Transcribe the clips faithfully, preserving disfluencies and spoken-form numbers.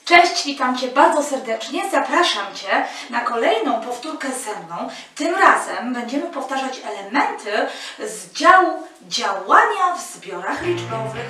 Cześć, witam Cię bardzo serdecznie. Zapraszam Cię na kolejną powtórkę ze mną. Tym razem będziemy powtarzać elementy z działu działania w zbiorach liczbowych.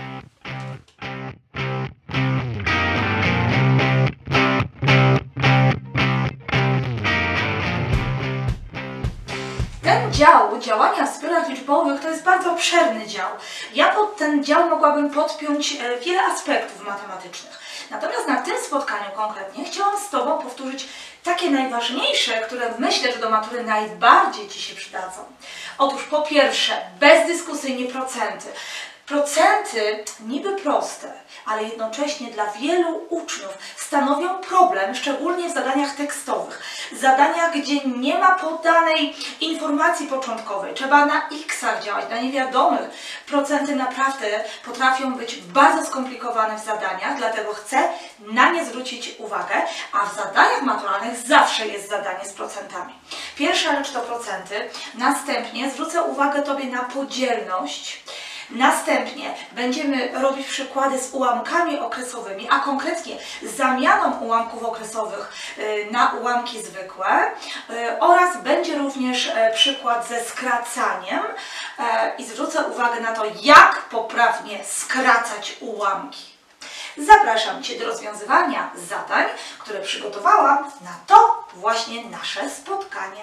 Ten dział działania w zbiorach liczbowych to jest bardzo obszerny dział. Ja pod ten dział mogłabym podpiąć wiele aspektów matematycznych. Natomiast na tym spotkaniu konkretnie chciałam z Tobą powtórzyć takie najważniejsze, które myślę, że do matury najbardziej Ci się przydadzą. Otóż po pierwsze, bezdyskusyjnie procenty. Procenty niby proste, ale jednocześnie dla wielu uczniów stanowią problem, szczególnie w zadaniach tekstowych. Zadaniach, gdzie nie ma podanej informacji początkowej, trzeba na iksach działać, na niewiadomych. Procenty naprawdę potrafią być bardzo skomplikowane w zadaniach, dlatego chcę na nie zwrócić uwagę, a w zadaniach maturalnych zawsze jest zadanie z procentami. Pierwsza rzecz to procenty, następnie zwrócę uwagę Tobie na podzielność. Następnie będziemy robić przykłady z ułamkami okresowymi, a konkretnie zamianą ułamków okresowych na ułamki zwykłe oraz będzie również przykład ze skracaniem i zwrócę uwagę na to, jak poprawnie skracać ułamki. Zapraszam Cię do rozwiązywania zadań, które przygotowałam na to właśnie nasze spotkanie.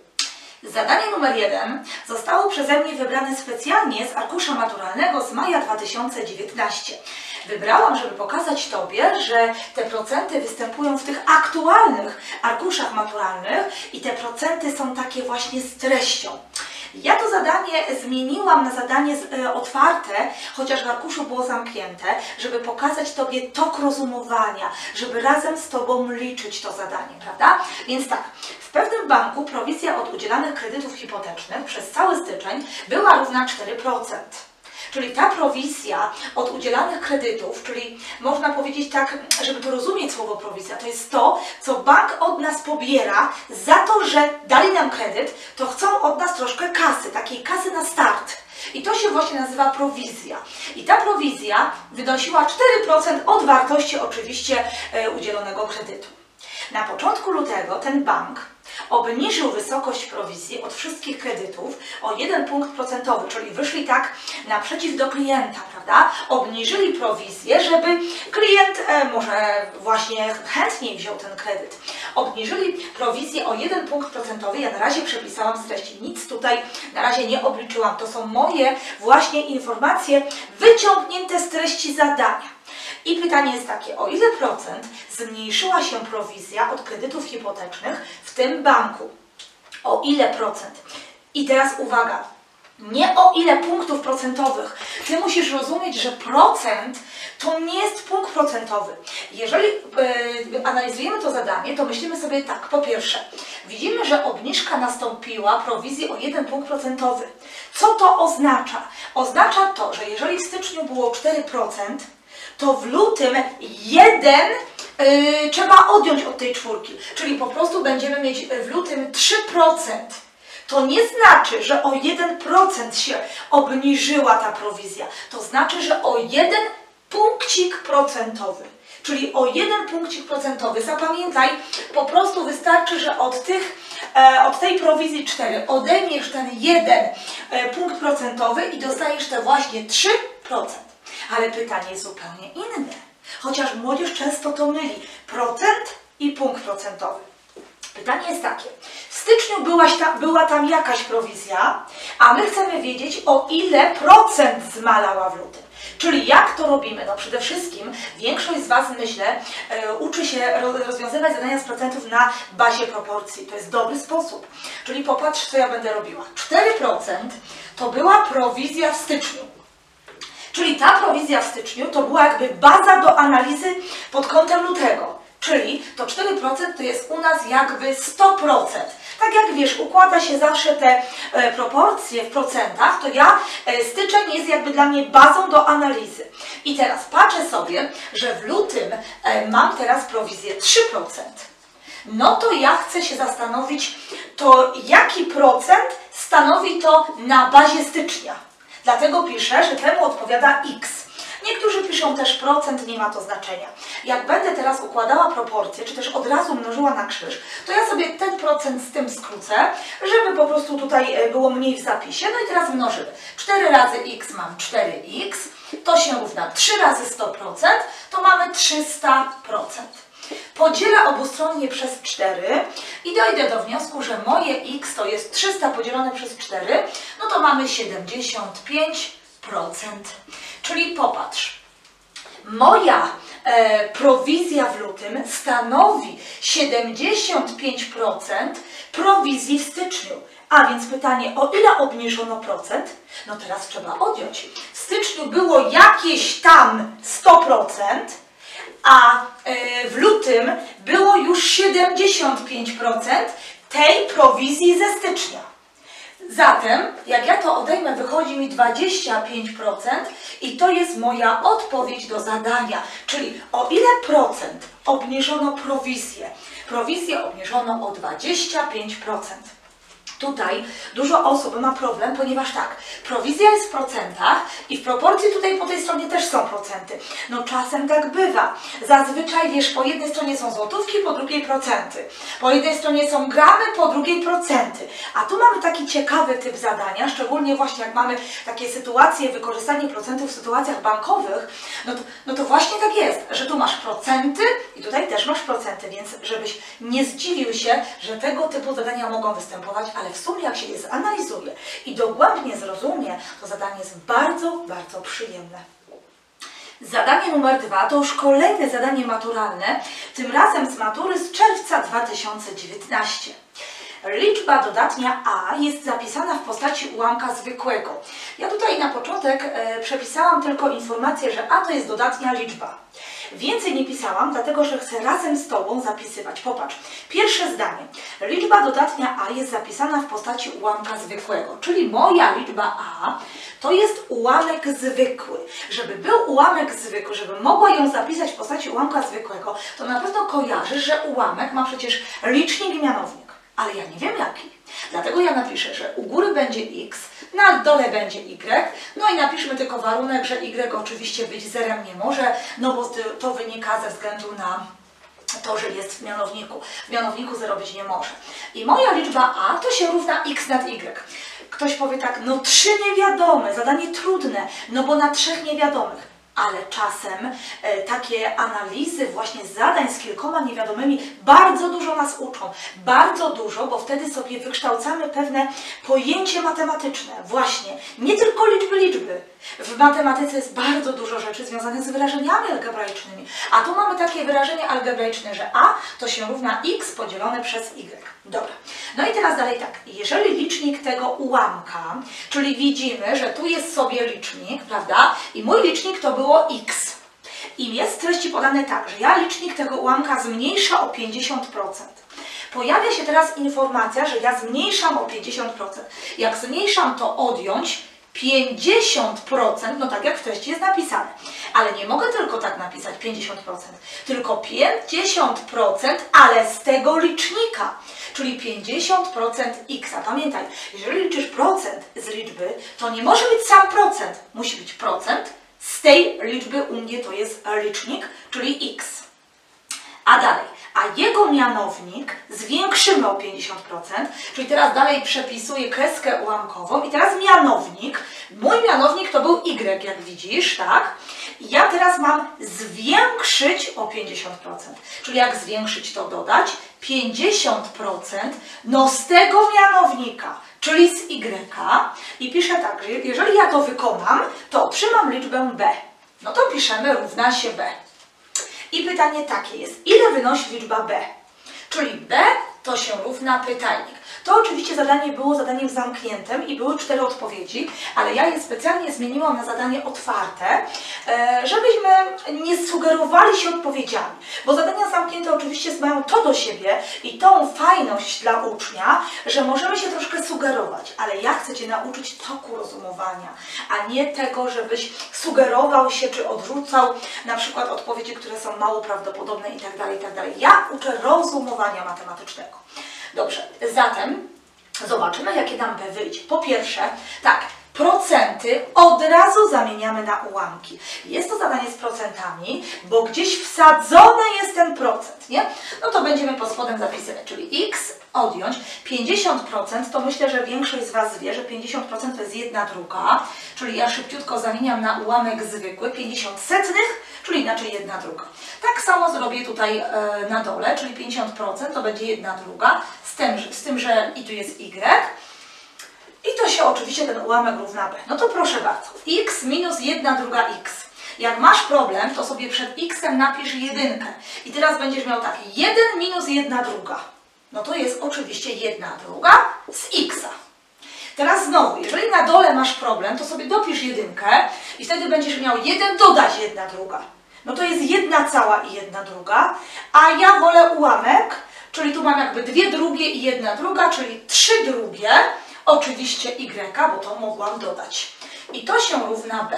Zadanie numer jeden zostało przeze mnie wybrane specjalnie z arkusza maturalnego z maja dwa tysiące dziewiętnastego. Wybrałam, żeby pokazać Tobie, że te procenty występują w tych aktualnych arkuszach maturalnych i te procenty są takie właśnie z treścią. Ja to zadanie zmieniłam na zadanie otwarte, chociaż w arkuszu było zamknięte, żeby pokazać Tobie tok rozumowania, żeby razem z Tobą liczyć to zadanie, prawda? Więc tak, w pewnym banku prowizja od udzielanych kredytów hipotecznych przez cały styczeń była równa cztery procent. Czyli ta prowizja od udzielanych kredytów, czyli można powiedzieć tak, żeby to rozumieć słowo prowizja, to jest to, co bank od nas pobiera za to, że dali nam kredyt, to chcą od nas troszkę kasy, takiej kasy na start. I to się właśnie nazywa prowizja. I ta prowizja wynosiła cztery procent od wartości oczywiście udzielonego kredytu. Na początku lutego ten bank obniżył wysokość prowizji od wszystkich kredytów o jeden punkt procentowy, czyli wyszli tak naprzeciw do klienta, prawda? Obniżyli prowizję, żeby klient e, może właśnie chętniej wziął ten kredyt. Obniżyli prowizję o jeden punkt procentowy, ja na razie przepisałam z treści, nic tutaj na razie nie obliczyłam. To są moje właśnie informacje wyciągnięte z treści zadania. I pytanie jest takie, o ile procent zmniejszyła się prowizja od kredytów hipotecznych w tym banku? O ile procent? I teraz uwaga, nie o ile punktów procentowych. Ty musisz rozumieć, że procent to nie jest punkt procentowy. Jeżeli yy, analizujemy to zadanie, to myślimy sobie tak, po pierwsze, widzimy, że obniżka nastąpiła prowizji o jeden punkt procentowy. Co to oznacza? Oznacza to, że jeżeli w styczniu było cztery procent, to w lutym jeden yy, trzeba odjąć od tej czwórki, czyli po prostu będziemy mieć w lutym trzy procent. To nie znaczy, że o jeden procent się obniżyła ta prowizja, to znaczy, że o jeden punkcik procentowy. Czyli o jeden punkcik procentowy. Zapamiętaj, po prostu wystarczy, że od, tych, e, od tej prowizji cztery odejmiesz ten jeden e, punkt procentowy i dostajesz te właśnie trzy procent. Ale pytanie jest zupełnie inne, chociaż młodzież często to myli. Procent i punkt procentowy. Pytanie jest takie, w styczniu byłaś ta, była tam jakaś prowizja, a my chcemy wiedzieć, o ile procent zmalała w lutym. Czyli jak to robimy? No przede wszystkim większość z Was, myślę, e, uczy się rozwiązywać zadania z procentów na bazie proporcji. To jest dobry sposób. Czyli popatrz, co ja będę robiła. cztery procent to była prowizja w styczniu. Czyli ta prowizja w styczniu to była jakby baza do analizy pod kątem lutego. Czyli to cztery procent to jest u nas jakby sto procent. Tak jak wiesz, układa się zawsze te e, proporcje w procentach, to ja, e, styczeń jest jakby dla mnie bazą do analizy. I teraz patrzę sobie, że w lutym e, mam teraz prowizję trzy procent. No to ja chcę się zastanowić, to jaki procent stanowi to na bazie stycznia. Dlatego piszę, że temu odpowiada X. Niektórzy piszą też procent, nie ma to znaczenia. Jak będę teraz układała proporcje, czy też od razu mnożyła na krzyż, to ja sobie ten procent z tym skrócę, żeby po prostu tutaj było mniej w zapisie. No i teraz mnożymy. cztery razy x mam cztery x, to się równa trzy razy sto procent, to mamy trzysta procent. Podzielę obustronnie przez cztery i dojdę do wniosku, że moje x to jest trzysta podzielone przez cztery, no to mamy siedemdziesiąt pięć procent. Czyli popatrz, moja e, prowizja w lutym stanowi siedemdziesiąt pięć procent prowizji w styczniu. A więc pytanie, o ile obniżono procent? No teraz trzeba odjąć. W styczniu było jakieś tam sto procent, a w lutym było już siedemdziesiąt pięć procent tej prowizji ze stycznia. Zatem, jak ja to odejmę, wychodzi mi dwadzieścia pięć procent i to jest moja odpowiedź do zadania. Czyli o ile procent obniżono prowizję? Prowizję obniżono o dwadzieścia pięć procent. Tutaj dużo osób ma problem, ponieważ tak, prowizja jest w procentach i w proporcji tutaj po tej stronie też są procenty. No czasem tak bywa. Zazwyczaj, wiesz, po jednej stronie są złotówki, po drugiej procenty. Po jednej stronie są gramy, po drugiej procenty. A tu mamy taki ciekawy typ zadania, szczególnie właśnie jak mamy takie sytuacje, wykorzystanie procentów w sytuacjach bankowych, no to, no to właśnie tak jest, że tu masz procenty i tutaj też masz procenty, więc żebyś nie zdziwił się, że tego typu zadania mogą występować, ale w sumie jak się je zanalizuje i dogłębnie zrozumie, to zadanie jest bardzo, bardzo przyjemne. Zadanie numer dwa to już kolejne zadanie maturalne, tym razem z matury z czerwca dwa tysiące dziewiętnastego. Liczba dodatnia a jest zapisana w postaci ułamka zwykłego. Ja tutaj na początek e, przepisałam tylko informację, że a to jest dodatnia liczba. Więcej nie pisałam, dlatego że chcę razem z Tobą zapisywać. Popatrz, pierwsze zdanie. Liczba dodatnia a jest zapisana w postaci ułamka zwykłego, czyli moja liczba a to jest ułamek zwykły. Żeby był ułamek zwykły, żeby mogła ją zapisać w postaci ułamka zwykłego, to na pewno kojarzysz, że ułamek ma przecież licznik i mianownik. Ale ja nie wiem jaki. Dlatego ja napiszę, że u góry będzie x, na dole będzie y, no i napiszmy tylko warunek, że y oczywiście być zerem nie może, no bo to wynika ze względu na to, że jest w mianowniku. W mianowniku zero być nie może. I moja liczba a to się równa x nad y. Ktoś powie tak, no trzy niewiadome, zadanie trudne, no bo na trzech niewiadomych. Ale czasem e, takie analizy właśnie zadań z kilkoma niewiadomymi bardzo dużo nas uczą. Bardzo dużo, bo wtedy sobie wykształcamy pewne pojęcie matematyczne. Właśnie, nie tylko liczby, liczby. W matematyce jest bardzo dużo rzeczy związanych z wyrażeniami algebraicznymi. A tu mamy takie wyrażenie algebraiczne, że a to się równa x podzielone przez y. Dobra. No i teraz dalej tak. Jeżeli licznik tego ułamka, czyli widzimy, że tu jest sobie licznik, prawda? I mój licznik to było x. I jest w treści podane tak, że ja licznik tego ułamka zmniejszę o pięćdziesiąt procent. Pojawia się teraz informacja, że ja zmniejszam o pięćdziesiąt procent. Jak zmniejszam, to odjąć pięćdziesiąt procent, no tak jak w treści jest napisane. Ale nie mogę tylko tak napisać pięćdziesiąt procent, tylko pięćdziesiąt procent, ale z tego licznika, czyli pięćdziesiąt procent x. Pamiętaj, jeżeli liczysz procent z liczby, to nie może być sam procent, musi być procent z tej liczby, u mnie to jest licznik, czyli x. A dalej, a jego mianownik zwiększymy o pięćdziesiąt procent, czyli teraz dalej przepisuję kreskę ułamkową i teraz mianownik, mój mianownik to był y, jak widzisz, tak? I ja teraz mam zwiększyć o pięćdziesiąt procent, czyli jak zwiększyć, to dodać pięćdziesiąt procent, no z tego mianownika, czyli z y, i piszę tak, że jeżeli ja to wykonam, to otrzymam liczbę b. No to piszemy równa się b. I pytanie takie jest, ile wynosi liczba b? Czyli b to się równa pytajnik. To oczywiście zadanie było zadaniem zamkniętym i były cztery odpowiedzi, ale ja je specjalnie zmieniłam na zadanie otwarte, żebyśmy nie sugerowali się odpowiedziami. Bo zadania zamknięte oczywiście mają to do siebie i tą fajność dla ucznia, że możemy się troszkę sugerować, ale ja chcę Cię nauczyć toku rozumowania, a nie tego, żebyś sugerował się czy odrzucał na przykład odpowiedzi, które są mało prawdopodobne itd., itd. Ja uczę rozumowania matematycznego. Dobrze, zatem zobaczymy, jakie nam B wyjdzie. Po pierwsze, tak, procenty od razu zamieniamy na ułamki. Jest to zadanie z procentami, bo gdzieś wsadzony jest ten procent, nie? No to będziemy pod spodem zapisywać, czyli x odjąć pięćdziesiąt procent, to myślę, że większość z Was wie, że pięćdziesiąt procent to jest jedna druga, czyli ja szybciutko zamieniam na ułamek zwykły, pięćdziesiąt setnych, czyli inaczej jedna druga. Tak samo zrobię tutaj e, na dole, czyli pięćdziesiąt procent to będzie jedna druga, z tym, z tym, że i tu jest y. I to się oczywiście ten ułamek równa b. No to proszę bardzo, x minus jedna druga x. Jak masz problem, to sobie przed x-em napisz jedynkę. I teraz będziesz miał tak, jeden minus jedna druga. No to jest oczywiście jedna druga z x-a. Teraz znowu, jeżeli na dole masz problem, to sobie dopisz jedynkę i wtedy będziesz miał jeden dodać jedna druga. No to jest jedna cała i jedna druga, a ja wolę ułamek, czyli tu mam jakby dwie drugie i jedna druga, czyli trzy drugie, oczywiście y, bo to mogłam dodać. I to się równa b.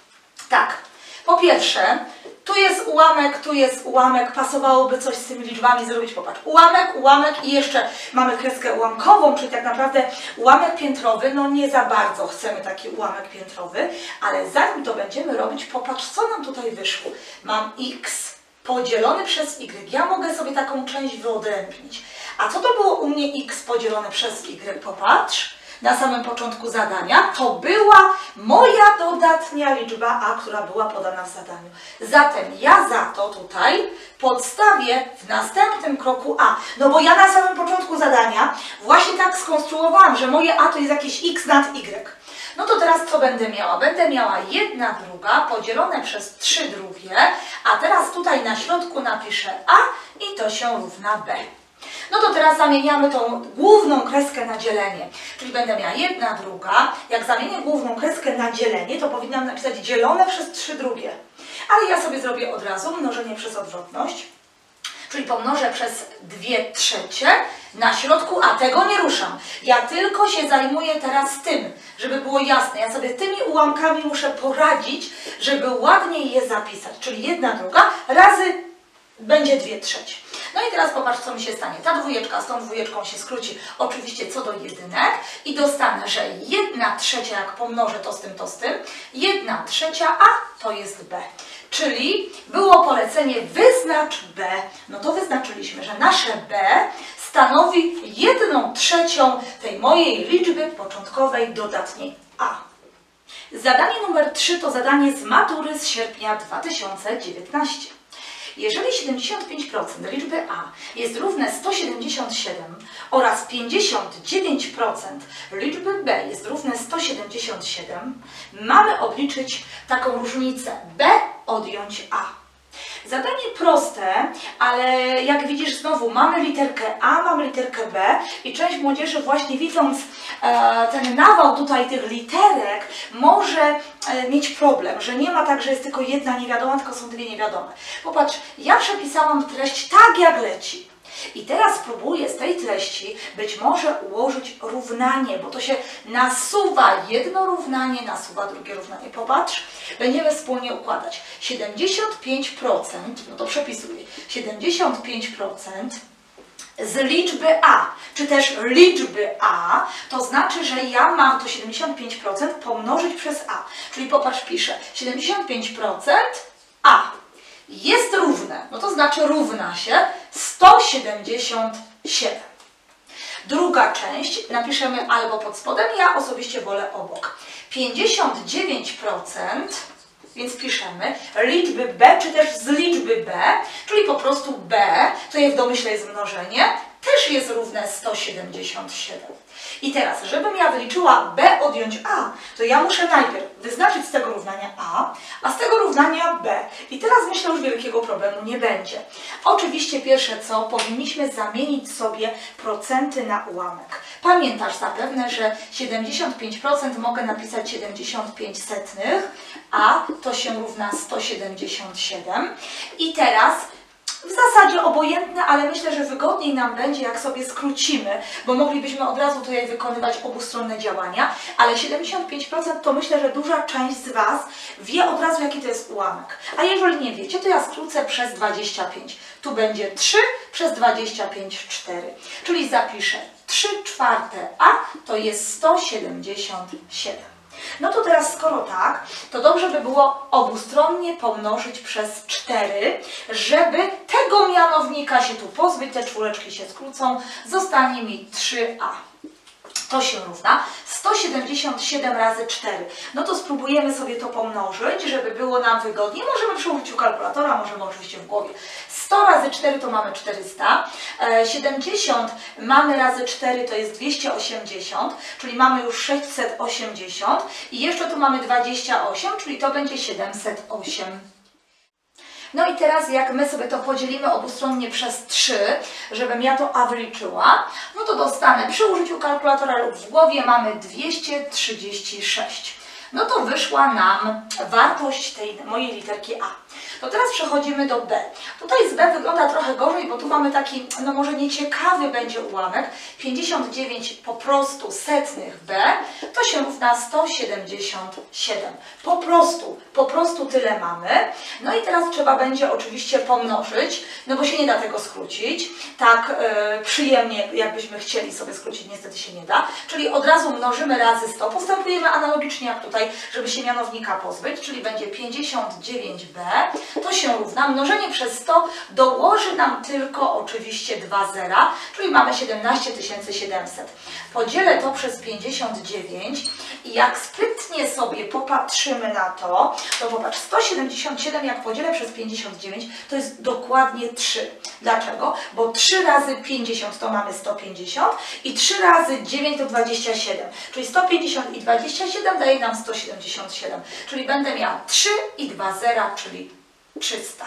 Tak, po pierwsze, tu jest ułamek, tu jest ułamek, pasowałoby coś z tymi liczbami zrobić, popatrz, ułamek, ułamek i jeszcze mamy kreskę ułamkową, czyli tak naprawdę ułamek piętrowy, no nie za bardzo chcemy taki ułamek piętrowy, ale zanim to będziemy robić, popatrz, co nam tutaj wyszło. Mam x podzielony przez y, ja mogę sobie taką część wyodrębnić. A co to było u mnie x podzielone przez y, popatrz. Na samym początku zadania, to była moja dodatnia liczba a, która była podana w zadaniu. Zatem ja za to tutaj podstawię w następnym kroku a. No bo ja na samym początku zadania właśnie tak skonstruowałam, że moje a to jest jakieś x nad y. No to teraz co będę miała? Będę miała jedna druga podzielone przez trzy drugie, a teraz tutaj na środku napiszę a i to się równa b. No to teraz zamieniamy tą główną kreskę na dzielenie, czyli będę miała jedna druga. Jak zamienię główną kreskę na dzielenie, to powinnam napisać dzielone przez trzy drugie. Ale ja sobie zrobię od razu mnożenie przez odwrotność, czyli pomnożę przez dwie trzecie na środku, a tego nie ruszam. Ja tylko się zajmuję teraz tym, żeby było jasne. Ja sobie tymi ułamkami muszę poradzić, żeby ładniej je zapisać, czyli jedna druga razy będzie dwie trzecie. No i teraz popatrz, co mi się stanie. Ta dwójeczka z tą dwójeczką się skróci oczywiście co do jedynek i dostanę, że jedna trzecia, jak pomnożę to z tym, to z tym, jedna trzecia a to jest b. Czyli było polecenie wyznacz b. No to wyznaczyliśmy, że nasze b stanowi jedną trzecią tej mojej liczby początkowej dodatniej a. Zadanie numer trzy to zadanie z matury z sierpnia dwa tysiące dziewiętnastego. Jeżeli siedemdziesiąt pięć procent liczby a jest równe sto siedemdziesiąt siedem oraz pięćdziesiąt dziewięć procent liczby b jest równe sto siedemdziesiąt siedem, mamy obliczyć taką różnicę b odjąć a. Zadanie proste, ale jak widzisz znowu mamy literkę a, mamy literkę b i część młodzieży właśnie widząc e, ten nawał tutaj tych literek może e, mieć problem, że nie ma tak, że jest tylko jedna niewiadoma, tylko są dwie niewiadome. Popatrz, ja przepisałam treść tak jak leci. I teraz spróbuję z tej treści być może ułożyć równanie, bo to się nasuwa jedno równanie, nasuwa drugie równanie. Popatrz, będziemy wspólnie układać. siedemdziesiąt pięć procent, no to przepisuję, siedemdziesiąt pięć procent z liczby a, czy też liczby a, to znaczy, że ja mam to siedemdziesiąt pięć procent pomnożyć przez a. Czyli popatrz, piszę siedemdziesiąt pięć procent a. Jest równe, no to znaczy równa się sto siedemdziesiąt siedem. Druga część napiszemy albo pod spodem, ja osobiście wolę obok. pięćdziesiąt dziewięć procent, więc piszemy liczby b, czy też z liczby b, czyli po prostu b, tutaj w domyśle jest mnożenie, też jest równe sto siedemdziesiąt siedem. I teraz, żebym ja wyliczyła b odjąć a, to ja muszę najpierw wyznaczyć z tego równania a, a z tego równania b. I teraz myślę, już wielkiego problemu nie będzie. Oczywiście pierwsze co, powinniśmy zamienić sobie procenty na ułamek. Pamiętasz zapewne, że siedemdziesiąt pięć procent mogę napisać siedemdziesiąt pięć setnych, a to się równa sto siedemdziesiąt siedem. I teraz w zasadzie obojętne, ale myślę, że wygodniej nam będzie, jak sobie skrócimy, bo moglibyśmy od razu tutaj wykonywać obustronne działania, ale siedemdziesiąt pięć procent to myślę, że duża część z Was wie od razu, jaki to jest ułamek. A jeżeli nie wiecie, to ja skrócę przez dwadzieścia pięć. Tu będzie trzy przez dwadzieścia pięć, cztery. Czyli zapiszę trzy czwarte a to jest sto siedemdziesiąt siedem. No to teraz skoro tak, to dobrze by było obustronnie pomnożyć przez cztery, żeby tego mianownika się tu pozbyć, te czwóreczki się skrócą, zostanie mi trzy a. To się równa sto siedemdziesiąt siedem razy cztery. No to spróbujemy sobie to pomnożyć, żeby było nam wygodniej. Możemy przy użyciu kalkulatora, możemy oczywiście w głowie. sto razy cztery to mamy czterysta, siedemdziesiąt mamy razy cztery to jest dwieście osiemdziesiąt, czyli mamy już sześćset osiemdziesiąt i jeszcze tu mamy dwadzieścia osiem, czyli to będzie siedemset osiem. No i teraz jak my sobie to podzielimy obustronnie przez trzy, żebym ja to a wyliczyła, no to dostanę przy użyciu kalkulatora lub w głowie mamy dwieście trzydzieści sześć. No to wyszła nam wartość tej mojej literki a. To teraz przechodzimy do b. Tutaj z b wygląda trochę gorzej, bo tu mamy taki, no może nieciekawy będzie ułamek. pięćdziesiąt dziewięć po prostu setnych b, to się równa sto siedemdziesiąt siedem. Po prostu, po prostu tyle mamy. No i teraz trzeba będzie oczywiście pomnożyć, no bo się nie da tego skrócić. Tak yy, przyjemnie, jakbyśmy chcieli sobie skrócić, niestety się nie da. Czyli od razu mnożymy razy sto. Postępujemy analogicznie jak tutaj, żeby się mianownika pozbyć, czyli będzie pięćdziesiąt dziewięć b. To się równa, mnożenie przez sto dołoży nam tylko oczywiście dwa zera, czyli mamy siedemnaście tysięcy siedemset. Podzielę to przez pięćdziesiąt dziewięć i jak sprytnie sobie popatrzymy na to, to popatrz, sto siedemdziesiąt siedem jak podzielę przez pięćdziesiąt dziewięć to jest dokładnie trzy. Dlaczego? Bo trzy razy pięćdziesiąt to mamy sto pięćdziesiąt i trzy razy dziewięć to dwadzieścia siedem, czyli sto pięćdziesiąt i dwadzieścia siedem daje nam sto siedemdziesiąt siedem, czyli będę miała trzy i dwa zera, czyli trzysta.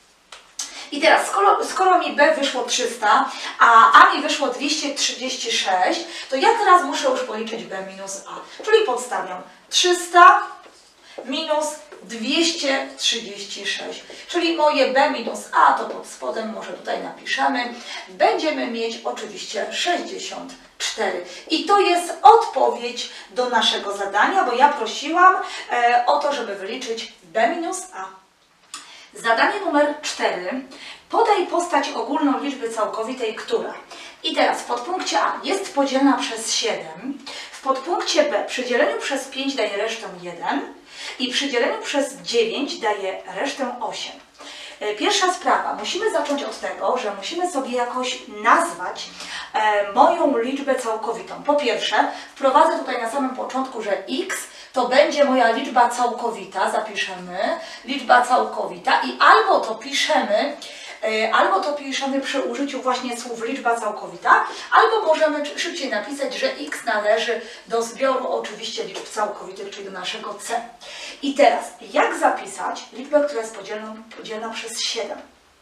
I teraz, skoro, skoro mi b wyszło trzysta, a a mi wyszło dwieście trzydzieści sześć, to ja teraz muszę już policzyć b minus a. Czyli podstawiam trzysta minus dwieście trzydzieści sześć. Czyli moje b minus a, to pod spodem może tutaj napiszemy, będziemy mieć oczywiście sześćdziesiąt cztery. I to jest odpowiedź do naszego zadania, bo ja prosiłam e, o to, żeby wyliczyć b minus a. Zadanie numer cztery. Podaj postać ogólną liczby całkowitej, która. I teraz w podpunkcie a jest podzielna przez siedem, w podpunkcie b przy dzieleniu przez pięć daje resztę jeden i przy dzieleniu przez dziewięć daje resztę osiem. Pierwsza sprawa, musimy zacząć od tego, że musimy sobie jakoś nazwać e, moją liczbę całkowitą. Po pierwsze, wprowadzę tutaj na samym początku, że x to będzie moja liczba całkowita, zapiszemy, liczba całkowita i albo to piszemy, e, albo to piszemy przy użyciu właśnie słów liczba całkowita, albo możemy szybciej napisać, że x należy do zbioru oczywiście liczb całkowitych, czyli do naszego c. I teraz, jak zapisać liczbę, która jest podzielna, podzielna przez siedem?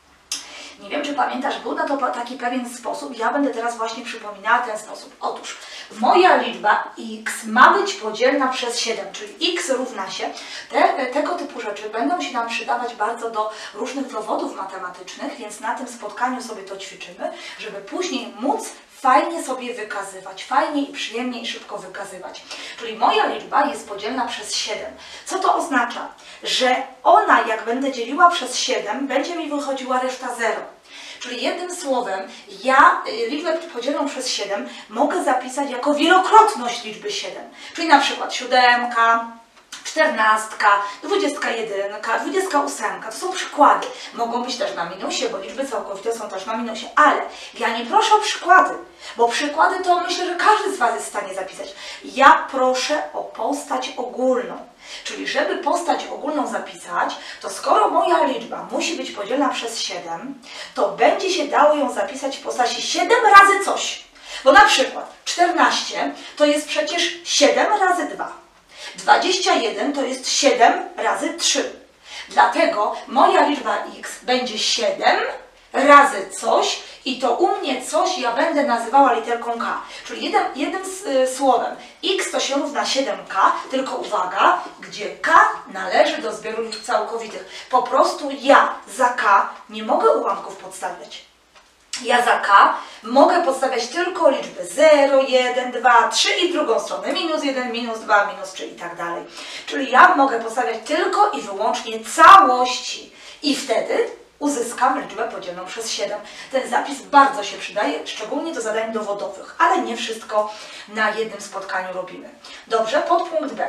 Nie wiem, czy pamiętasz, był na to taki pewien sposób. Ja będę teraz właśnie przypominała ten sposób. Otóż moja liczba x ma być podzielna przez siedem, czyli x równa się. Te, tego typu rzeczy będą się nam przydawać bardzo do różnych dowodów matematycznych, więc na tym spotkaniu sobie to ćwiczymy, żeby później móc fajnie sobie wykazywać, fajnie i przyjemnie i szybko wykazywać. Czyli moja liczba jest podzielna przez siedem. Co to oznacza? Że ona, jak będę dzieliła przez siedem, będzie mi wychodziła reszta zero. Czyli jednym słowem, ja liczbę podzielną przez siedem mogę zapisać jako wielokrotność liczby siedem. Czyli na przykład siódemka, czternastka, dwudziestka jedynka, dwudziestka ósemka, to są przykłady. Mogą być też na minusie, bo liczby całkowite są też na minusie, ale ja nie proszę o przykłady, bo przykłady to myślę, że każdy z Was jest w stanie zapisać. Ja proszę o postać ogólną. Czyli żeby postać ogólną zapisać, to skoro moja liczba musi być podzielna przez siedem, to będzie się dało ją zapisać w postaci siedem razy coś. Bo na przykład czternaście to jest przecież siedem razy dwa. dwadzieścia jeden to jest siedem razy trzy. Dlatego moja liczba x będzie siedem razy coś i to u mnie coś ja będę nazywała literką k. Czyli jednym, jednym słowem x to się równa siedem k, tylko uwaga, gdzie k należy do zbioru liczb całkowitych. Po prostu ja za k nie mogę ułamków podstawiać. Ja za k mogę podstawiać tylko liczby zero, jeden, dwa, trzy i w drugą stronę. minus jeden, minus dwa, minus trzy i tak dalej. Czyli ja mogę podstawiać tylko i wyłącznie całości. I wtedy uzyskam liczbę podzielną przez siedem. Ten zapis bardzo się przydaje, szczególnie do zadań dowodowych, ale nie wszystko na jednym spotkaniu robimy. Dobrze, podpunkt B.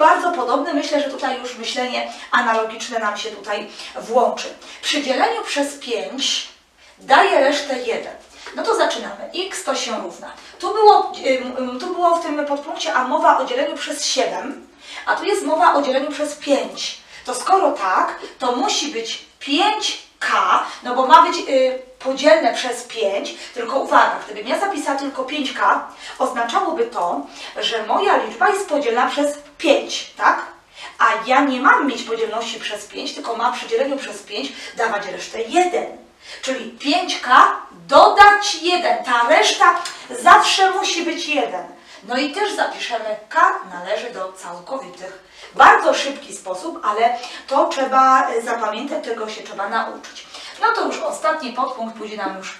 bardzo podobny, myślę, że tutaj już myślenie analogiczne nam się tutaj włączy. Przy dzieleniu przez pięć daje resztę jeden. No to zaczynamy. X to się równa. Tu było, tu było w tym podpunkcie A mowa o dzieleniu przez siedem, a tu jest mowa o dzieleniu przez pięć. To skoro tak, to musi być pięć K, no bo ma być y, podzielne przez pięć, tylko uwaga, gdybym ja zapisała tylko pięć K, oznaczałoby to, że moja liczba jest podzielna przez pięć, tak? A ja nie mam mieć podzielności przez pięć, tylko mam przy dzieleniu przez pięć dawać resztę jeden. Czyli pięć K dodać jeden. Ta reszta zawsze musi być jeden. No i też zapiszemy K należy do całkowitych. Bardzo szybki sposób, ale to trzeba zapamiętać, tego się trzeba nauczyć. No to już ostatni podpunkt pójdzie nam już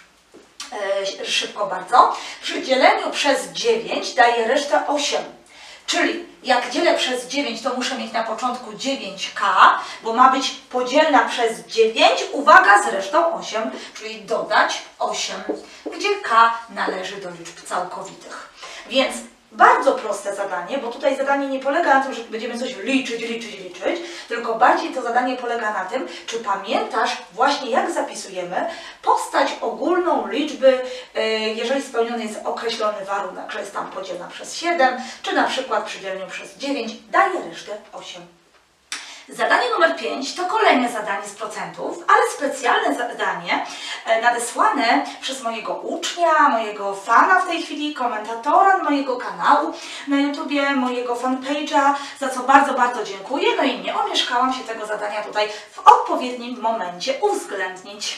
e, szybko bardzo. Przy dzieleniu przez dziewięć daje resztę osiem. Czyli jak dzielę przez dziewięć, to muszę mieć na początku dziewięć K, bo ma być podzielna przez dziewięć, uwaga, z resztą osiem, czyli dodać osiem, gdzie K należy do liczb całkowitych. Więc bardzo proste zadanie, bo tutaj zadanie nie polega na tym, że będziemy coś liczyć, liczyć, liczyć, tylko bardziej to zadanie polega na tym, czy pamiętasz właśnie jak zapisujemy postać ogólną liczby, jeżeli spełniony jest określony warunek, że jest tam podzielna przez siedem, czy na przykład przy dzieleniu przez dziewięć daje resztę osiem. Zadanie numer pięć to kolejne zadanie z procentów, ale specjalne zadanie nadesłane przez mojego ucznia, mojego fana w tej chwili, komentatora mojego kanału na YouTubie, mojego fanpage'a, za co bardzo, bardzo dziękuję. No i nie omieszkałam się tego zadania tutaj w odpowiednim momencie uwzględnić.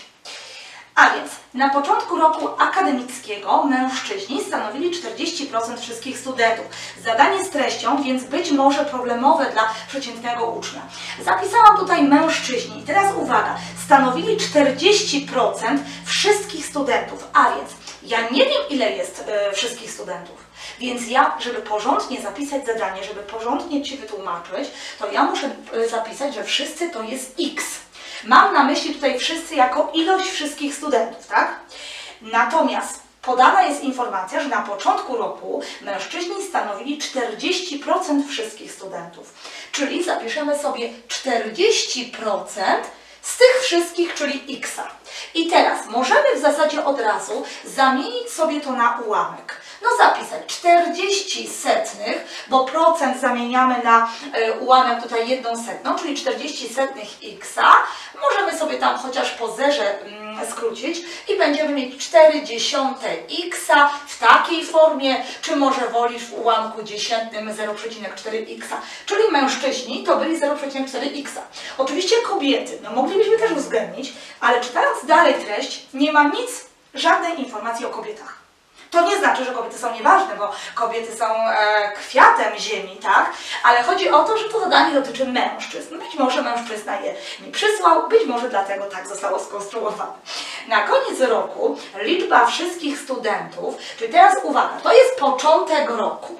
A więc na początku roku akademickiego mężczyźni stanowili czterdzieści procent wszystkich studentów. Zadanie z treścią, więc być może problemowe dla przeciętnego ucznia. Zapisałam tutaj mężczyźni i teraz uwaga, stanowili czterdzieści procent wszystkich studentów, a więc ja nie wiem ile jest e, wszystkich studentów. Więc ja, żeby porządnie zapisać zadanie, żeby porządnie Ci wytłumaczyć, to ja muszę e, zapisać, że wszyscy to jest X. Mam na myśli tutaj wszyscy jako ilość wszystkich studentów, tak? Natomiast podana jest informacja, że na początku roku mężczyźni stanowili czterdzieści procent wszystkich studentów. Czyli zapiszemy sobie czterdzieści procent z tych wszystkich, czyli X. I teraz możemy w zasadzie od razu zamienić sobie to na ułamek. No zapisać czterdzieści setnych, bo procent zamieniamy na y, ułamek tutaj jedną setną, czyli czterdzieści setnych X. Możemy sobie tam chociaż po zerze mm, skrócić i będziemy mieć cztery dziesiąte X w takiej formie, czy może wolisz w ułamku dziesiętnym zero przecinek cztery X. Czyli mężczyźni to byli zero przecinek cztery X. Oczywiście kobiety, no moglibyśmy też uwzględnić, ale czytając dalej treść nie ma nic, żadnej informacji o kobietach. To nie znaczy, że kobiety są nieważne, bo kobiety są e, kwiatem ziemi, tak? Ale chodzi o to, że to zadanie dotyczy mężczyzn. Być może mężczyzna je mi przysłał, być może dlatego tak zostało skonstruowane. Na koniec roku liczba wszystkich studentów, czyli teraz uwaga, to jest początek roku.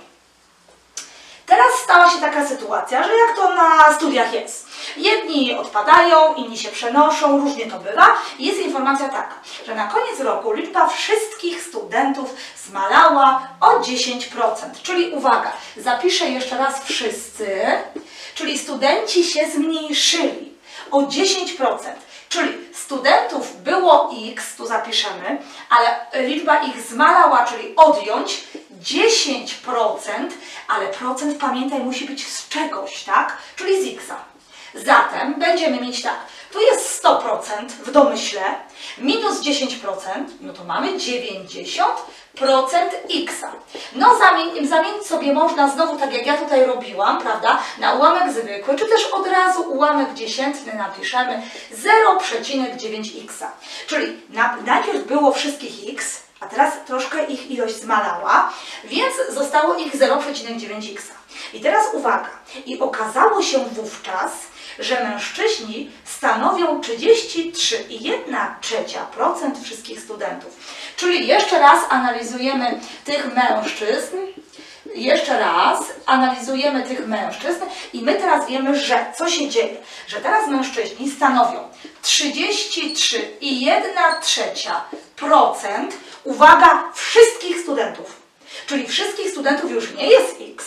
Teraz stała się taka sytuacja, że jak to na studiach jest. Jedni odpadają, inni się przenoszą, różnie to bywa. I jest informacja taka, że na koniec roku liczba wszystkich studentów zmalała o dziesięć procent. Czyli uwaga, zapiszę jeszcze raz wszyscy, czyli studenci się zmniejszyli o dziesięć procent. Czyli studentów było X, tu zapiszemy, ale liczba ich zmalała, czyli odjąć dziesięć procent, ale procent, pamiętaj, musi być z czegoś, tak? Czyli z X. Zatem będziemy mieć tak, tu jest sto procent w domyśle, minus dziesięć procent, no to mamy dziewięćdziesiąt procent X. No zamień, zamienić sobie można znowu, tak jak ja tutaj robiłam, prawda, na ułamek zwykły, czy też od razu ułamek dziesiętny napiszemy zero przecinek dziewięć X. Czyli na, najpierw było wszystkich X, a teraz troszkę ich ilość zmalała, więc zostało ich zero przecinek dziewięć X. I teraz uwaga, i okazało się wówczas, że mężczyźni stanowią trzydzieści trzy i jedna trzecia procent wszystkich studentów. Czyli jeszcze raz analizujemy tych mężczyzn, jeszcze raz analizujemy tych mężczyzn i my teraz wiemy, że co się dzieje, że teraz mężczyźni stanowią trzydzieści trzy i jedna trzecia procent, uwaga, wszystkich studentów. Czyli wszystkich studentów już nie jest X,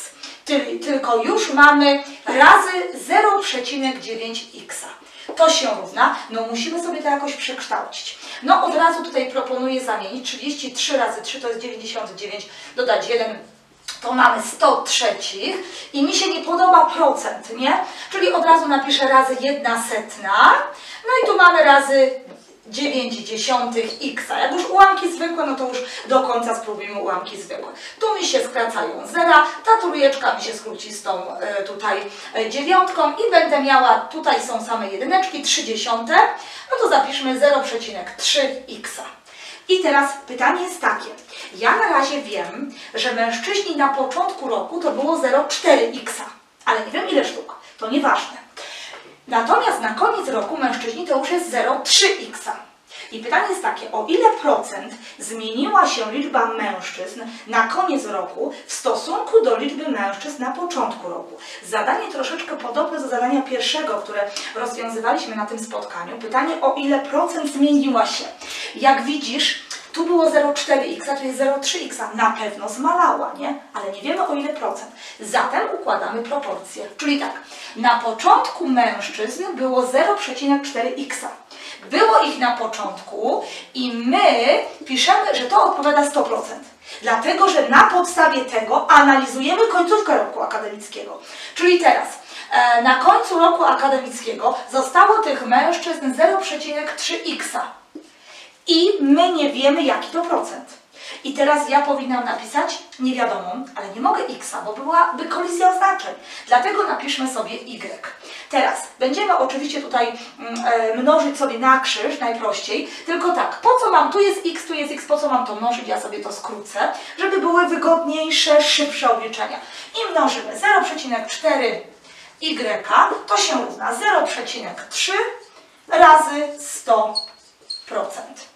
Czyli tylko już mamy razy zero przecinek dziewięć x. To się równa, no musimy sobie to jakoś przekształcić. No od razu tutaj proponuję zamienić trzydzieści trzy razy trzy to jest dziewięćdziesiąt dziewięć, dodać jeden, to mamy sto trzecich i mi się nie podoba procent, nie? Czyli od razu napiszę razy jedna setna, no i tu mamy razy dziewięć dziesiątych x. Jak już ułamki zwykłe, no to już do końca spróbujmy ułamki zwykłe. Tu mi się skracają zera, ta trójeczka mi się skróci z tą y, tutaj y, dziewiątką i będę miała, tutaj są same jedyneczki, trzy dziesiąte, no to zapiszmy zero przecinek trzy x. I teraz pytanie jest takie. Ja na razie wiem, że mężczyźni na początku roku to było zero przecinek cztery x, ale nie wiem ile sztuk, to nieważne. Natomiast na koniec roku mężczyźni to już jest zero przecinek trzy x. I pytanie jest takie, o ile procent zmieniła się liczba mężczyzn na koniec roku w stosunku do liczby mężczyzn na początku roku? Zadanie troszeczkę podobne do zadania pierwszego, które rozwiązywaliśmy na tym spotkaniu. Pytanie, o ile procent zmieniła się. Jak widzisz, tu było zero przecinek cztery x, a tu jest zero przecinek trzy x. Na pewno zmalała, nie? Ale nie wiemy o ile procent. Zatem układamy proporcje. Czyli tak, na początku mężczyzn było zero przecinek cztery x. Było ich na początku i my piszemy, że to odpowiada sto procent. Dlatego, że na podstawie tego analizujemy końcówkę roku akademickiego. Czyli teraz, e, na końcu roku akademickiego zostało tych mężczyzn zero przecinek trzy x. I my nie wiemy, jaki to procent. I teraz ja powinnam napisać niewiadomą, ale nie mogę x, bo byłaby kolizja oznaczeń. Dlatego napiszmy sobie y. Teraz będziemy oczywiście tutaj mm, mnożyć sobie na krzyż, najprościej. Tylko tak, po co mam, tu jest x, tu jest x, po co mam to mnożyć? Ja sobie to skrócę, żeby były wygodniejsze, szybsze obliczenia. I mnożymy zero przecinek cztery y, to się równa zero przecinek trzy razy sto procent.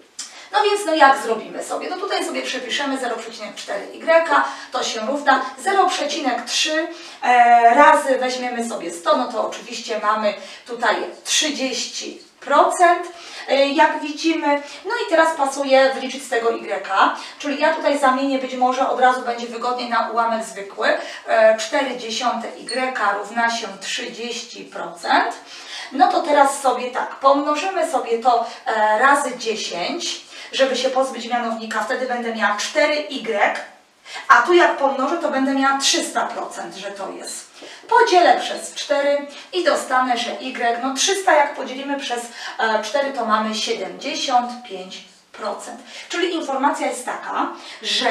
No więc no jak zrobimy sobie? No tutaj sobie przepiszemy zero przecinek cztery y, to się równa zero przecinek trzy e, razy weźmiemy sobie sto, no to oczywiście mamy tutaj trzydzieści procent, e, jak widzimy. No i teraz pasuje wliczyć z tego y, czyli ja tutaj zamienię, być może od razu będzie wygodniej na ułamek zwykły. E, cztery dziesiąte y równa się trzydzieści procent. No to teraz sobie tak, pomnożymy sobie to e, razy dziesięć, żeby się pozbyć mianownika, wtedy będę miała cztery y, a tu jak pomnożę, to będę miała trzysta procent, że to jest. Podzielę przez cztery i dostanę, że y, no trzysta jak podzielimy przez e, cztery, to mamy siedemdziesiąt pięć procent. Czyli informacja jest taka, że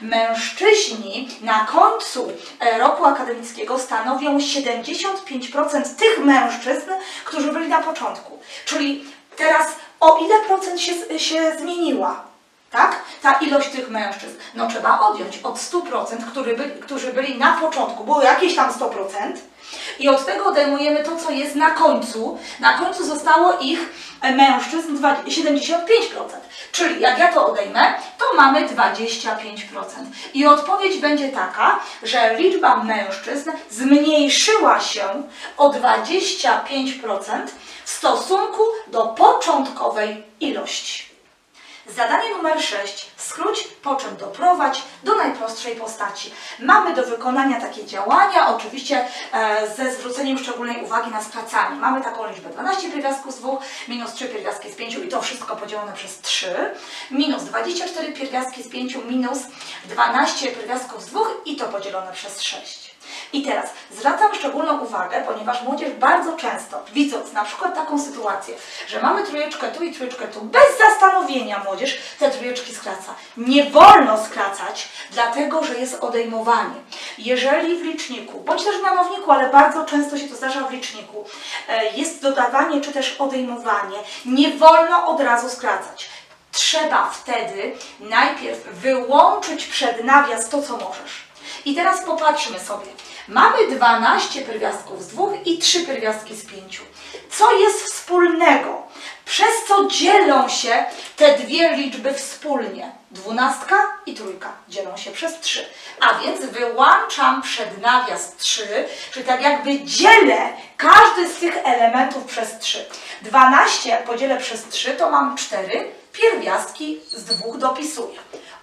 mężczyźni na końcu roku akademickiego stanowią siedemdziesiąt pięć procent tych mężczyzn, którzy byli na początku. Czyli teraz o ile procent się, się zmieniła? Tak? Ta ilość tych mężczyzn. No trzeba odjąć od stu procent, który by, którzy byli na początku. Było jakieś tam sto procent. I od tego odejmujemy to, co jest na końcu. Na końcu zostało ich mężczyzn siedemdziesiąt pięć procent. Czyli jak ja to odejmę, to mamy dwadzieścia pięć procent. I odpowiedź będzie taka, że liczba mężczyzn zmniejszyła się o dwadzieścia pięć procent w stosunku do początkowej ilości. Zadanie numer sześć. Skróć, po czym doprowadź do najprostszej postaci. Mamy do wykonania takie działania, oczywiście e, ze zwróceniem szczególnej uwagi na skracanie. Mamy taką liczbę dwanaście pierwiastków z dwóch, minus trzy pierwiastki z pięciu i to wszystko podzielone przez trzy, minus dwadzieścia cztery pierwiastki z pięciu, minus dwanaście pierwiastków z dwóch i to podzielone przez sześć. I teraz zwracam szczególną uwagę, ponieważ młodzież bardzo często, widząc na przykład taką sytuację, że mamy trójeczkę tu i trójeczkę tu, bez zastanowienia młodzież te trójeczki skraca. Nie wolno skracać, dlatego że jest odejmowanie. Jeżeli w liczniku, bądź też w mianowniku, ale bardzo często się to zdarza w liczniku, jest dodawanie czy też odejmowanie, nie wolno od razu skracać. Trzeba wtedy najpierw wyłączyć przed nawias to, co możesz. I teraz popatrzmy sobie. Mamy dwanaście pierwiastków z dwóch i trzy pierwiastki z pięciu. Co jest wspólnego? Przez co dzielą się te dwie liczby wspólnie? Dwunastka i trójka dzielą się przez trzy. A więc wyłączam przed nawias trzy, czyli tak jakby dzielę każdy z tych elementów przez trzy. dwanaście jak podzielę przez trzy, to mam cztery, pierwiastki z dwóch dopisuję.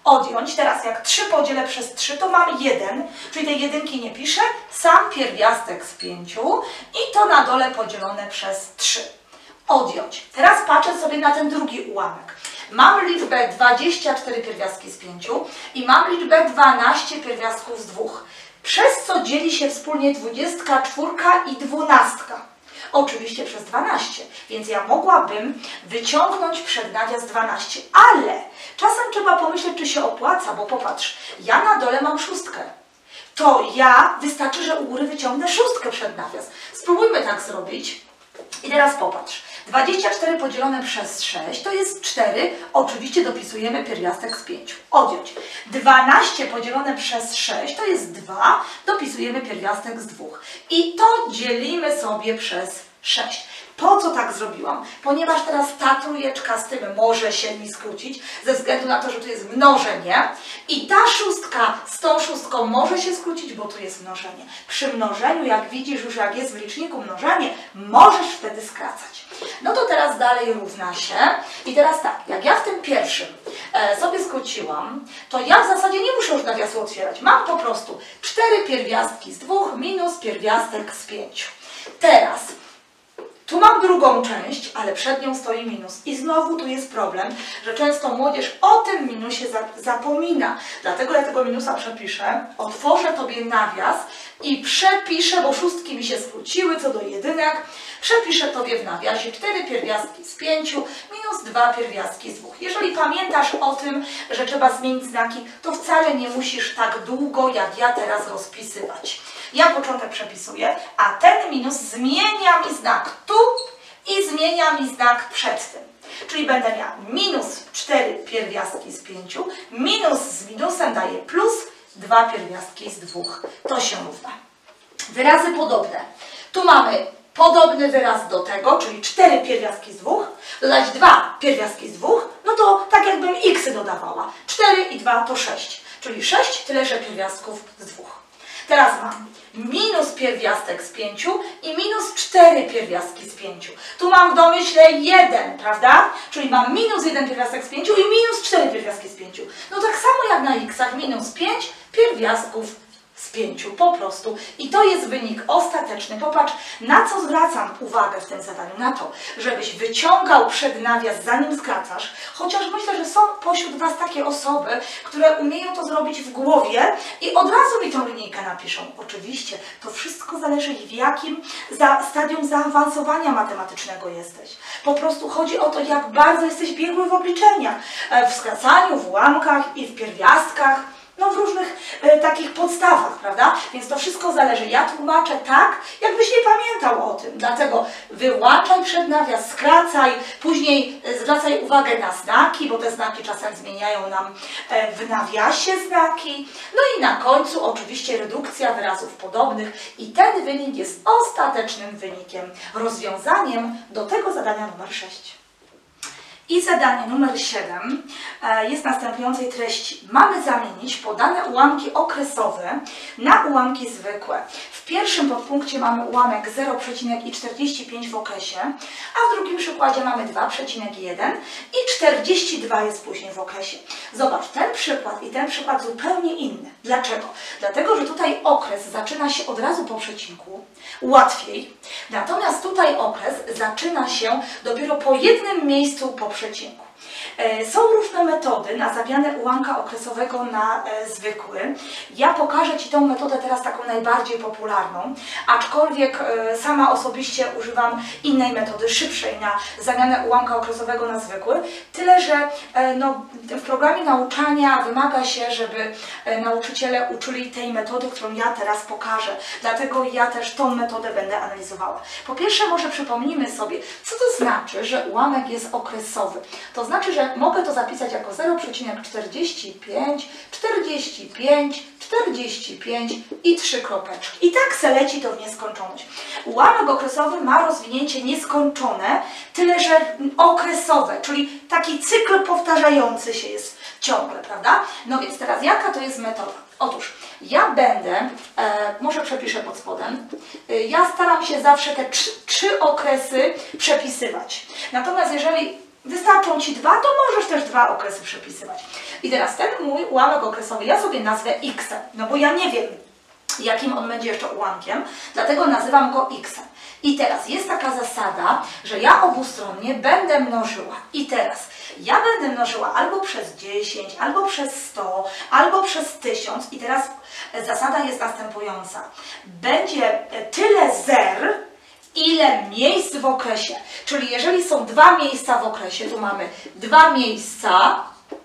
odjąć. Teraz jak trzy podzielę przez trzy, to mam jeden, czyli tej jedynki nie piszę, sam pierwiastek z pięciu i to na dole podzielone przez trzy. Odjąć. Teraz patrzę sobie na ten drugi ułamek. Mam liczbę dwadzieścia cztery pierwiastki z pięciu i mam liczbę dwanaście pierwiastków z dwóch. Przez co dzieli się wspólnie dwudziestka czwórka i dwunastka. Oczywiście przez dwanaście, więc ja mogłabym wyciągnąć przednawias dwanaście, ale czasem trzeba pomyśleć, czy się opłaca, bo popatrz, ja na dole mam szóstkę. To ja, wystarczy, że u góry wyciągnę szóstkę przednawias. Spróbujmy tak zrobić. I teraz popatrz, dwadzieścia cztery podzielone przez sześć to jest cztery, oczywiście dopisujemy pierwiastek z pięciu. Odjąć. dwanaście podzielone przez sześć to jest dwa, dopisujemy pierwiastek z dwóch. I to dzielimy sobie przez sześć. Po co tak zrobiłam? Ponieważ teraz ta trójeczka z tym może się mi skrócić, ze względu na to, że tu jest mnożenie i ta szóstka z tą szóstką może się skrócić, bo tu jest mnożenie. Przy mnożeniu, jak widzisz już jak jest w liczniku mnożenie, możesz wtedy skracać. No to teraz dalej równa się i teraz tak, jak ja w tym pierwszym e, sobie skróciłam, to ja w zasadzie nie muszę już nawiasu otwierać. Mam po prostu cztery pierwiastki z dwóch minus pierwiastek z pięciu. Teraz tu mam drugą część, ale przed nią stoi minus. I znowu tu jest problem, że często młodzież o tym minusie zapomina. Dlatego ja tego minusa przepiszę, otworzę Tobie nawias i przepiszę, bo szóstki mi się skróciły co do jedynek, przepiszę Tobie w nawiasie cztery pierwiastki z pięciu minus dwa pierwiastki z dwóch. Jeżeli pamiętasz o tym, że trzeba zmienić znaki, to wcale nie musisz tak długo, jak ja teraz rozpisywać. Ja początek przepisuję, a ten minus zmienia mi znak tu i zmienia mi znak przed tym. Czyli będę miała minus cztery pierwiastki z pięciu, minus z minusem daje plus dwa pierwiastki z dwóch. To się równa. Wyrazy podobne. Tu mamy podobny wyraz do tego, czyli cztery pierwiastki z dwóch, dodać dwa pierwiastki z dwóch, no to tak jakbym xy dodawała. cztery i dwa to sześć, czyli sześć tyleże pierwiastków z dwóch. Teraz mam minus pierwiastek z pięciu i minus cztery pierwiastki z pięciu. Tu mam w domyśle jeden, prawda? Czyli mam minus jeden pierwiastek z pięciu i minus cztery pierwiastki z pięciu. No tak samo jak na x'ach, minus pięć pierwiastków z pięciu, po prostu. I to jest wynik ostateczny. Popatrz, na co zwracam uwagę w tym zadaniu. Na to, żebyś wyciągał przednawias, zanim skracasz. Chociaż myślę, że są pośród Was takie osoby, które umieją to zrobić w głowie i od razu mi tą linijkę napiszą. Oczywiście, to wszystko zależy, w jakim za stadium zaawansowania matematycznego jesteś. Po prostu chodzi o to, jak bardzo jesteś biegły w obliczeniach. W skracaniu, w ułamkach i w pierwiastkach. No w różnych e, takich podstawach, prawda? Więc to wszystko zależy. Ja tłumaczę tak, jakbyś nie pamiętał o tym. Dlatego wyłączaj przednawias, skracaj, później e, zwracaj uwagę na znaki, bo te znaki czasem zmieniają nam e, w nawiasie znaki. No i na końcu oczywiście redukcja wyrazów podobnych i ten wynik jest ostatecznym wynikiem, rozwiązaniem do tego zadania numer sześć. I zadanie numer siedem jest następującej treści. Mamy zamienić podane ułamki okresowe na ułamki zwykłe. W pierwszym podpunkcie mamy ułamek zero przecinek czterdzieści pięć w okresie, a w drugim przykładzie mamy dwa przecinek jeden i czterdzieści dwa jest później w okresie. Zobacz, ten przykład i ten przykład zupełnie inny. Dlaczego? Dlatego, że tutaj okres zaczyna się od razu po przecinku, łatwiej, natomiast tutaj okres zaczyna się dopiero po jednym miejscu po przecinku. Są różne metody na zamianę ułamka okresowego na e, zwykły. Ja pokażę Ci tą metodę teraz taką najbardziej popularną, aczkolwiek e, sama osobiście używam innej metody, szybszej na zamianę ułamka okresowego na zwykły. Tyle, że e, no, w programie nauczania wymaga się, żeby e, nauczyciele uczyli tej metody, którą ja teraz pokażę. Dlatego ja też tą metodę będę analizowała. Po pierwsze może przypomnijmy sobie, co to znaczy, że ułamek jest okresowy. To znaczy, że mogę to zapisać jako zero przecinek czterdzieści pięć, czterdzieści pięć, czterdzieści pięć i trzy kropeczki. I tak se leci to w nieskończoność. Ułamek okresowy ma rozwinięcie nieskończone, tyle że okresowe, czyli taki cykl powtarzający się jest ciągle, prawda? No więc teraz jaka to jest metoda? Otóż ja będę, e, może przepiszę pod spodem, e, ja staram się zawsze te trzy, trzy okresy przepisywać. Natomiast jeżeli wystarczą Ci dwa, to możesz też dwa okresy przepisywać. I teraz ten mój ułamek okresowy ja sobie nazwę x-em, no bo ja nie wiem, jakim on będzie jeszcze ułamkiem, dlatego nazywam go x-em. I teraz jest taka zasada, że ja obustronnie będę mnożyła. I teraz ja będę mnożyła albo przez dziesięć, albo przez sto, albo przez tysiąc. I teraz zasada jest następująca. Będzie tyle zer, ile miejsc w okresie. Czyli jeżeli są dwa miejsca w okresie, tu mamy dwa miejsca,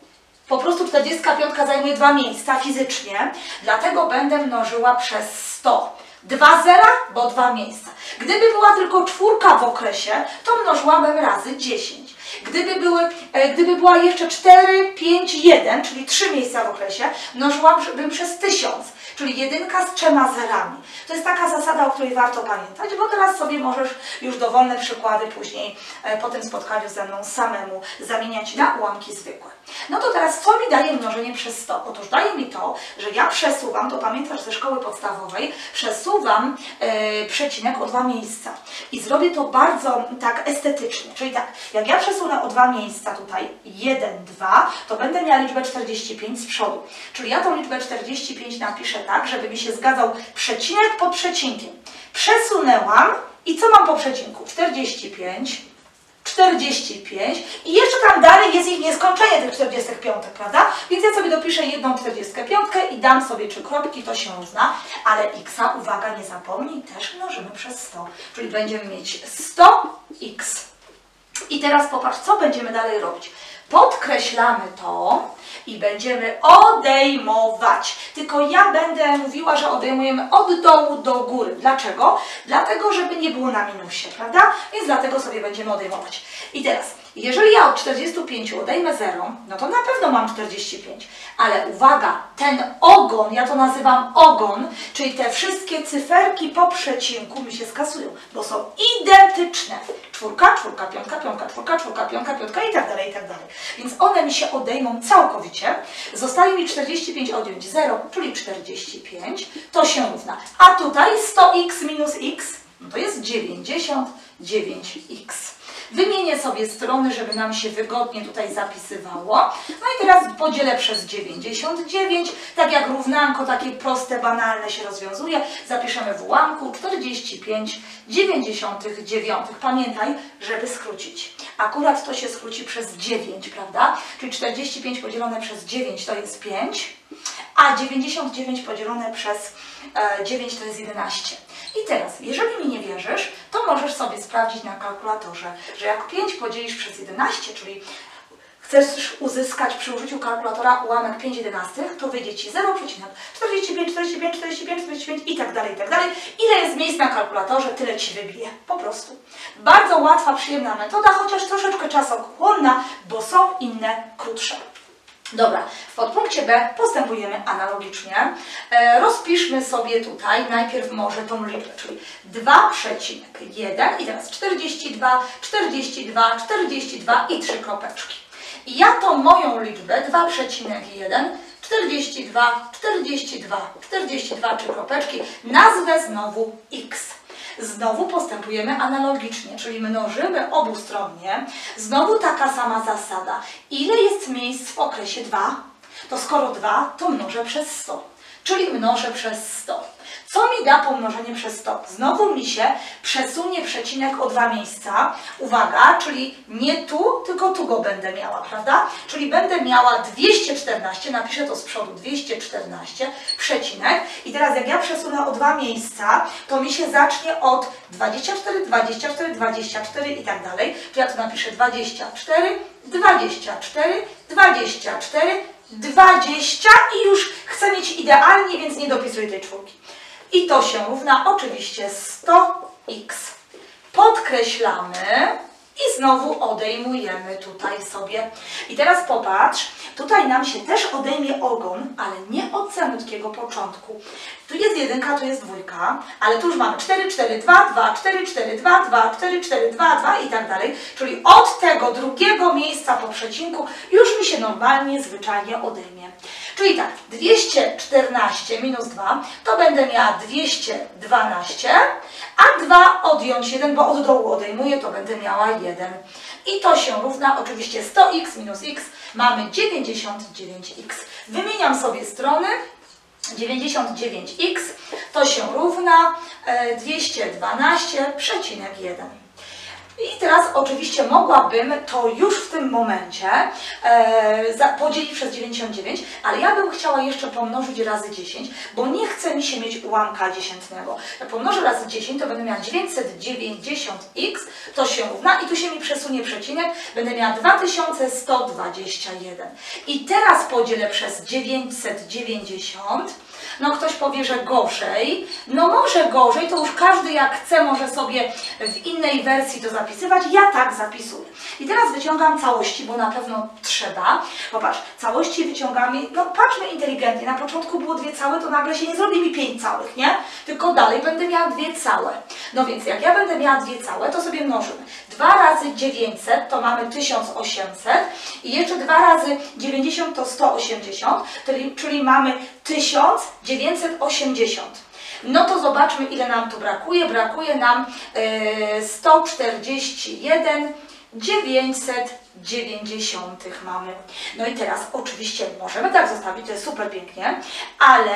po prostu czterdziestka piątka zajmuje dwa miejsca fizycznie, dlatego będę mnożyła przez sto. Dwa zera, bo dwa miejsca. Gdyby była tylko czwórka w okresie, to mnożyłabym razy dziesięć. Gdyby, były, gdyby była jeszcze cztery, pięć, jeden, czyli trzy miejsca w okresie, mnożyłabym przez tysiąc, czyli jedynka z trzema zerami. To jest taka zasada, o której warto pamiętać, bo teraz sobie możesz już dowolne przykłady później po tym spotkaniu ze mną samemu zamieniać na ułamki zwykłe. No to teraz co mi daje mnożenie przez sto? Otóż daje mi to, że ja przesuwam, to pamiętasz ze szkoły podstawowej, przesuwam yy, przecinek o dwa miejsca. I zrobię to bardzo tak estetycznie. Czyli tak, jak ja przesunę o dwa miejsca tutaj, jeden, dwa, to będę miała liczbę czterdzieści pięć z przodu. Czyli ja tą liczbę czterdzieści pięć napiszę tak, żeby mi się zgadzał przecinek pod przecinkiem. Przesunęłam i co mam po przecinku? czterdzieści pięć, czterdzieści pięć i jeszcze tam dalej jest ich nieskończenie tych czterdziestek piątek, prawda? Więc ja sobie dopiszę jedną czterdziestkę piątkę i dam sobie trzy kropki, to się równa, ale x-a, uwaga, nie zapomnij, też mnożymy przez sto, czyli będziemy mieć sto x. I teraz popatrz, co będziemy dalej robić. Podkreślamy to i będziemy odejmować. Tylko ja będę mówiła, że odejmujemy od dołu do góry. Dlaczego? Dlatego, żeby nie było na minusie, prawda? Więc dlatego sobie będziemy odejmować. I teraz, jeżeli ja od czterdziestu pięciu odejmę zero, no to na pewno mam czterdzieści pięć. Ale uwaga, ten ogon, ja to nazywam ogon, czyli te wszystkie cyferki po przecinku mi się skasują, bo są identyczne. Czwórka, czwórka, piątka, piątka, czwórka, czwórka, piątka, piątka i tak dalej, i tak dalej. Więc one mi się odejmą całkowicie. Zostaje mi czterdzieści pięć odjąć zero, czyli czterdzieści pięć, to się równa. A tutaj sto x minus x, no to jest dziewięćdziesiąt dziewięć x. Wymienię sobie strony, żeby nam się wygodnie tutaj zapisywało. No i teraz podzielę przez dziewięćdziesiąt dziewięć. Tak jak równanko takie proste, banalne się rozwiązuje. Zapiszemy w ułamku czterdzieści pięć dziewięćdziesiąt dziewięć. Pamiętaj, żeby skrócić. Akurat to się skróci przez dziewięć, prawda? Czyli czterdzieści pięć podzielone przez dziewięć to jest pięć, a dziewięćdziesiąt dziewięć podzielone przez e, dziewięć to jest jedenaście. I teraz, jeżeli mi nie wierzysz, to możesz sobie sprawdzić na kalkulatorze, że jak pięć podzielisz przez jedenaście, czyli chcesz uzyskać przy użyciu kalkulatora ułamek pięć jedenastych, to wyjdzie Ci zero przecinek czterdzieści pięć, czterdzieści pięć, czterdzieści pięć, czterdzieści pięć i tak dalej, i tak dalej. Ile jest miejsc na kalkulatorze, tyle Ci wybije. Po prostu. Bardzo łatwa, przyjemna metoda, chociaż troszeczkę czasochłonna, bo są inne, krótsze. Dobra, w podpunkcie B postępujemy analogicznie. E, rozpiszmy sobie tutaj najpierw może tą liczbę, czyli dwa przecinek jeden i teraz czterdzieści dwa, czterdzieści dwa, czterdzieści dwa i trzy kropeczki. I ja tą moją liczbę dwa przecinek jeden, czterdzieści dwa, czterdzieści dwa, czterdzieści dwa, trzy kropeczki nazwę znowu x. Znowu postępujemy analogicznie, czyli mnożymy obustronnie. Znowu taka sama zasada. Ile jest miejsc w okresie dwa? To skoro dwa, to mnożę przez sto. Czyli mnożę przez sto. Co mi da pomnożenie przez sto? Znowu mi się przesunie przecinek o dwa miejsca. Uwaga, czyli nie tu, tylko tu go będę miała, prawda? Czyli będę miała dwieście czternaście, napiszę to z przodu, dwieście czternaście, przecinek. I teraz jak ja przesunę o dwa miejsca, to mi się zacznie od dwadzieścia cztery, dwadzieścia cztery, dwadzieścia cztery i tak dalej. To ja tu napiszę dwadzieścia cztery, dwadzieścia cztery, dwadzieścia cztery, dwadzieścia i już chcę mieć idealnie, więc nie dopisuję tej czwórki. I to się równa oczywiście sto x. Podkreślamy i znowu odejmujemy tutaj sobie. I teraz popatrz, tutaj nam się też odejmie ogon, ale nie od samotnego początku. Tu jest jedynka, tu jest dwójka, ale tu już mamy cztery, cztery, dwa, dwa, cztery, cztery, dwa, dwa, cztery, cztery, dwa, dwa i tak dalej. Czyli od tego drugiego miejsca po przecinku już mi się normalnie, zwyczajnie odejmie. Czyli tak, dwieście czternaście minus dwa to będę miała dwieście dwanaście, a dwa odjąć jeden, bo od dołu odejmuję, to będę miała jeden. i to się równa oczywiście sto x minus x, mamy dziewięćdziesiąt dziewięć x. Wymieniam sobie strony. dziewięćdziesiąt dziewięć x to się równa dwieście dwanaście przecinek jeden. I teraz oczywiście mogłabym to już w tym momencie e, za, podzielić przez dziewięćdziesiąt dziewięć, ale ja bym chciała jeszcze pomnożyć razy dziesięć, bo nie chce mi się mieć ułamka dziesiętnego. Jak pomnożę razy dziesięć, to będę miała dziewięćset dziewięćdziesiąt x, to się równa i tu się mi przesunie przecinek, będę miała dwa tysiące sto dwadzieścia jeden. I teraz podzielę przez dziewięćset dziewięćdziesiąt. No ktoś powie, że gorzej. No może gorzej, to już każdy jak chce może sobie w innej wersji to zapisywać. Ja tak zapisuję. I teraz wyciągam całości, bo na pewno trzeba. Popatrz, całości wyciągamy, no patrzmy inteligentnie. Na początku było dwie całe, to nagle się nie zrobi mi pięć całych, nie? Tylko dalej będę miała dwie całe. No więc jak ja będę miała dwie całe, to sobie mnożymy. dwa razy dziewięćset to mamy tysiąc osiemset i jeszcze dwa razy dziewięćdziesiąt to sto osiemdziesiąt, czyli, czyli mamy tysiąc dziewięćset osiemdziesiąt. No to zobaczmy, ile nam tu brakuje. Brakuje nam yy, sto czterdzieści jeden dziewięćset dziewięćdziesiąt mamy. No i teraz oczywiście możemy tak zostawić, to jest super pięknie, ale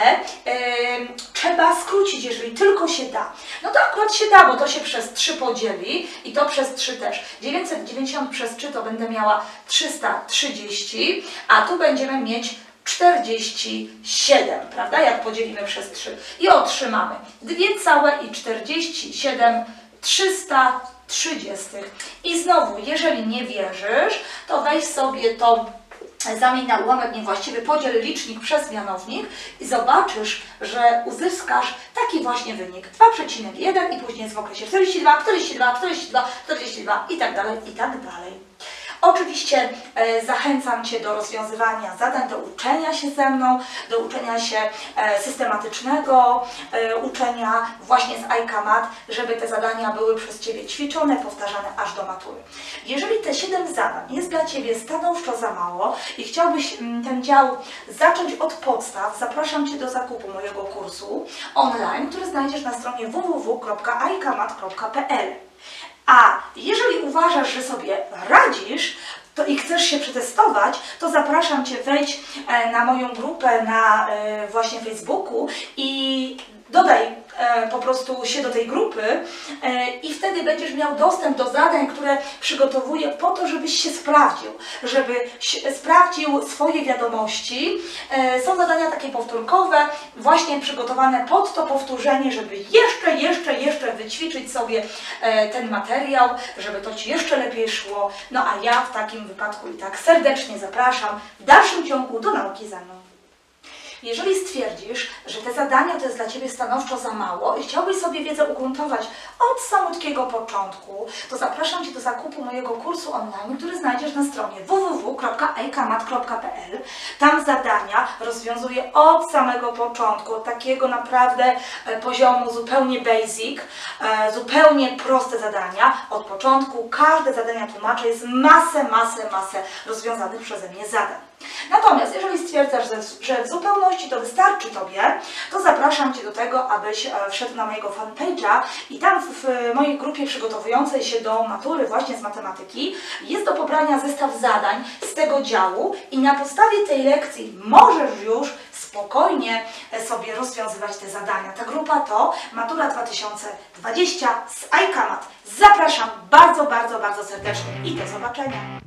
yy, trzeba skrócić, jeżeli tylko się da. No to akurat się da, bo to się przez trzy podzieli i to przez trzy też. dziewięćset dziewięćdziesiąt przez trzy to będę miała trzysta trzydzieści, a tu będziemy mieć czterdzieści siedem, prawda? Jak podzielimy przez trzy. I otrzymamy dwie całe i czterdzieści siedem trzysta trzydzieści. I znowu, jeżeli nie wierzysz, to weź sobie to, zamień na ułamek niewłaściwy, podziel licznik przez mianownik i zobaczysz, że uzyskasz taki właśnie wynik. dwa przecinek jeden i później jest w okresie czterdzieści dwa, czterdzieści dwa, czterdzieści dwa, czterdzieści dwa i tak dalej, i tak dalej. Oczywiście e, zachęcam Cię do rozwiązywania zadań, do uczenia się ze mną, do uczenia się e, systematycznego, e, uczenia właśnie z iCamat, żeby te zadania były przez Ciebie ćwiczone, powtarzane aż do matury. Jeżeli te siedem zadań jest dla Ciebie stanowczo za mało i chciałbyś m, ten dział zacząć od podstaw, zapraszam Cię do zakupu mojego kursu online, który znajdziesz na stronie w w w kropka i camat kropka p l. A jeżeli uważasz, że sobie radzisz to i chcesz się przetestować, to zapraszam Cię, wejdź na moją grupę na właśnie Facebooku i dodaj po prostu się do tej grupy i wtedy będziesz miał dostęp do zadań, które przygotowuję po to, żebyś się sprawdził, żeby sprawdził swoje wiadomości. Są zadania takie powtórkowe, właśnie przygotowane pod to powtórzenie, żeby jeszcze, jeszcze, jeszcze wyćwiczyć sobie ten materiał, żeby to Ci jeszcze lepiej szło. No a ja w takim wypadku i tak serdecznie zapraszam w dalszym ciągu do nauki ze mną. Jeżeli stwierdzisz, że te zadania to jest dla Ciebie stanowczo za mało i chciałbyś sobie wiedzę ugruntować od samotnego początku, to zapraszam Cię do zakupu mojego kursu online, który znajdziesz na stronie w w w kropka i camat kropka p l. Tam zadania rozwiązuję od samego początku, od takiego naprawdę poziomu zupełnie basic, zupełnie proste zadania. Od początku każde zadania tłumaczę, jest masę, masę, masę rozwiązanych przeze mnie zadań. Natomiast jeżeli stwierdzasz, że w zupełności to wystarczy Tobie, to zapraszam Cię do tego, abyś wszedł na mojego fanpage'a i tam w mojej grupie przygotowującej się do matury właśnie z matematyki jest do pobrania zestaw zadań z tego działu i na podstawie tej lekcji możesz już spokojnie sobie rozwiązywać te zadania. Ta grupa to Matura dwa tysiące dwadzieścia z iCamat. Zapraszam bardzo, bardzo, bardzo serdecznie i do zobaczenia.